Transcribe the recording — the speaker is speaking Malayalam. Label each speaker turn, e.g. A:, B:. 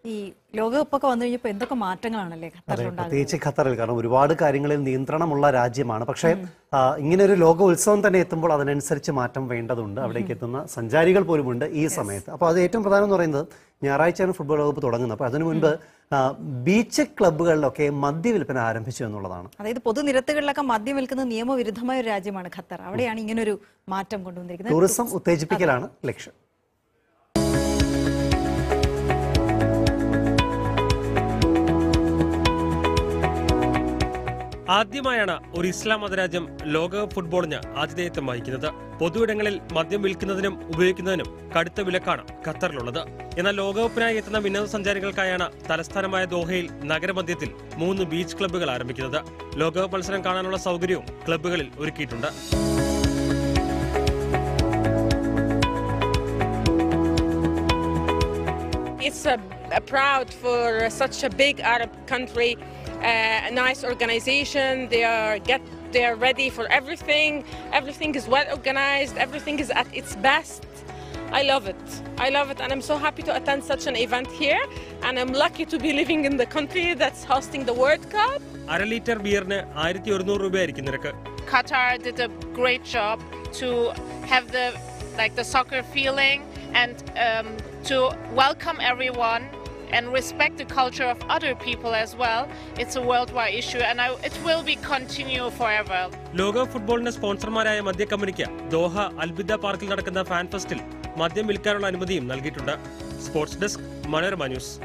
A: ഈ ലോകകപ്പൊക്കെ വന്നു കഴിഞ്ഞപ്പോൾ എന്തൊക്കെ മാറ്റങ്ങളാണല്ലേ ഖത്തറിലുണ്ടാകുന്നത്?
B: പ്രത്യേകിച്ച് ഖത്തറിൽ, കാരണം ഒരുപാട് കാര്യങ്ങളിൽ നിയന്ത്രണമുള്ള രാജ്യമാണ്. പക്ഷേ ഇങ്ങനെ ഒരു ലോക ഉത്സവം തന്നെ എത്തുമ്പോൾ അതിനനുസരിച്ച് മാറ്റം വേണ്ടതുണ്ട്. അവിടേക്ക് എത്തുന്ന സഞ്ചാരികൾ പോലുമുണ്ട് ഈ സമയത്ത്. അപ്പോൾ അത് ഏറ്റവും പ്രധാനം എന്ന് പറയുന്നത് ഞായറാഴ്ചയാണ് ഫുട്ബോൾ വകുപ്പ് തുടങ്ങുന്നത്. അപ്പോൾ അതിനു മുൻപ് ബീച്ച് ക്ലബ്ബുകളിലൊക്കെ മദ്യവിൽപ്പന ആരംഭിച്ചു എന്നുള്ളതാണ്.
A: അതായത് പൊതുനിരത്തുകളിലൊക്കെ മദ്യം വിൽക്കുന്ന നിയമവിരുദ്ധമായ ഒരു രാജ്യമാണ് ഖത്തർ. അവിടെയാണ് ഇങ്ങനൊരു മാറ്റം കൊണ്ടുവന്നിരിക്കുന്നത്.
B: ടൂറിസം ഉത്തേജിപ്പിക്കലാണ് ലക്ഷ്യം.
C: ആദ്യമായാണ് ഒരു ഇസ്ലാം മതരാജ്യം ലോകകപ്പ് ഫുട്ബോളിന് ആതിഥേയത്വം വഹിക്കുന്നത്. പൊതുയിടങ്ങളിൽ മദ്യം വിൽക്കുന്നതിനും ഉപയോഗിക്കുന്നതിനും കടുത്ത വിലക്കാണ് ഖത്തറിലുള്ളത്. എന്നാൽ ലോകകപ്പിനായി എത്തുന്ന വിനോദസഞ്ചാരികൾക്കായാണ് തലസ്ഥാനമായ ദോഹയിൽ നഗരമധ്യത്തിൽ 3 ബീച്ച് ക്ലബ്ബുകൾ ആരംഭിക്കുന്നത്. ലോകകപ്പ് മത്സരം കാണാനുള്ള സൗകര്യവും ക്ലബ്ബുകളിൽ ഒരുക്കിയിട്ടുണ്ട്.
D: It's proud for such a big Arab country. A nice organization. They are ready for everything. Everything is well organized. Everything is at its best. I love it, and I'm so happy to attend such an event here. And I'm lucky to be living in the country that's hosting the World Cup.
C: 1/2 litre ബിയറിന് 1100 രൂപയായിരിക്കും നിരക്ക്.
E: Qatar did a great job to have the soccer feeling and to welcome everyone and respect the culture of other people as well. It's a worldwide issue and it will be continue forever.
C: ലോക ഫുട്ബോളിന്റെ സ്പോൺസർമാരായ മദ്യ കമ്പനിക്ക് ദോഹ അൽബിദ പാർക്കിൽ നടക്കുന്ന ഫാൻ ഫെസ്റ്റിൽ മദ്യം വിൽക്കാനുള്ള അനുമതിയും നൽകിയിട്ടുണ്ട്. Sports desk, Manorama news.